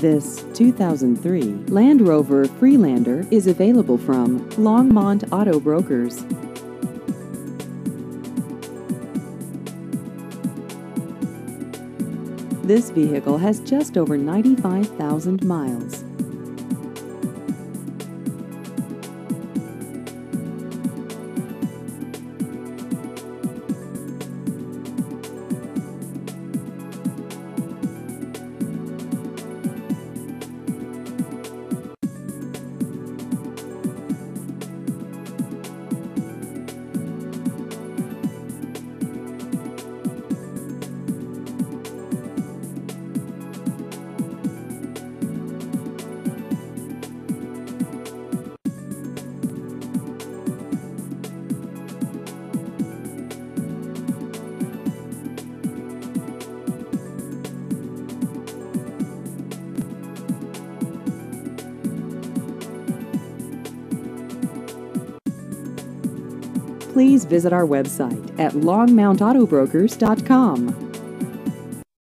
This 2003 Land Rover Freelander is available from Longmont Auto Brokers. This vehicle has just over 95,000 miles. Please visit our website at longmountautogrokers.com.